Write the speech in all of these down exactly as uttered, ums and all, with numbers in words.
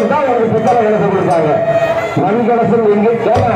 கொடுத்தா உங்களுக்கு பித்தளை கலசம் கொடுப்பாங்க. மண் கலசம் எங்கே கேட்க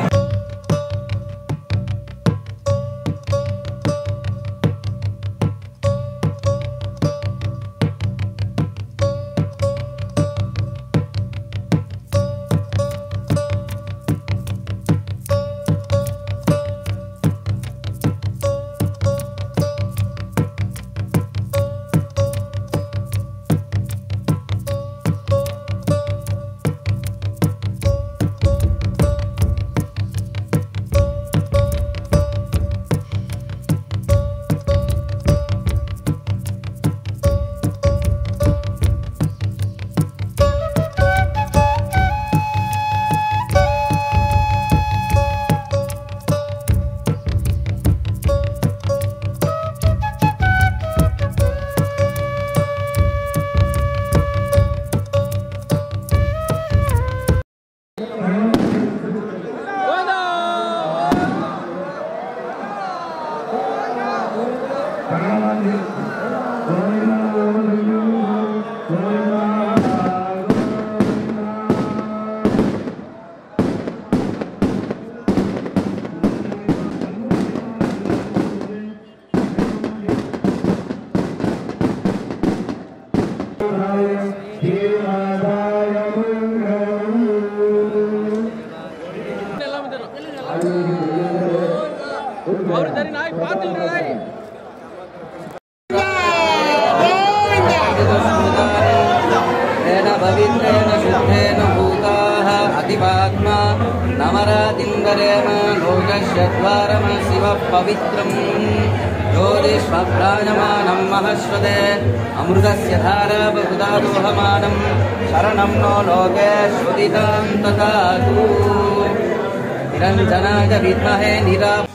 पवित्रेण शुद्धेन भूताः अतिपात्मा नमरादिन्दरेण लोकश्चत्वारम शिवः पवित्रम् ज्योतिष्मभ्राजमानं महश्वते अमृतस्य धारा बहुधा दोहमानं शरणं नो लोके श्रुतितां तथातु निरञ्जनाय विद्महे निरामयाय